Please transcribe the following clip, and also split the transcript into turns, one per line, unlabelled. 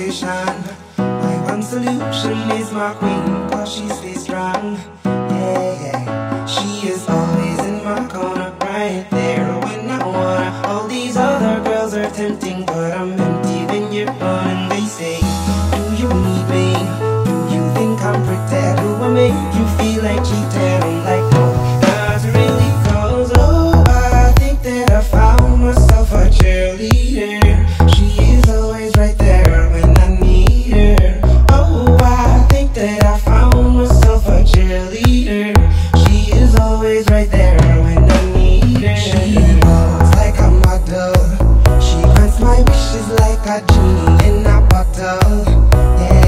motivation. My one solution is my queen, cause she stays strong. Yeah, yeah. She is always in my corner, right there when I wanna. All these other girls are tempting, but I'm empty when you're gone. And they say, do you need me? Do you think I'm pretty? Do I make you feel like cheating? I'm like, no, not really, cause oh, I think that I found myself a cheerleader. She is always right there when I need her. Oh, I think that I found myself a cheerleader. She is always right there when I need her. She walks like a model. She grants my wishes like a genie in a bottle. Yeah.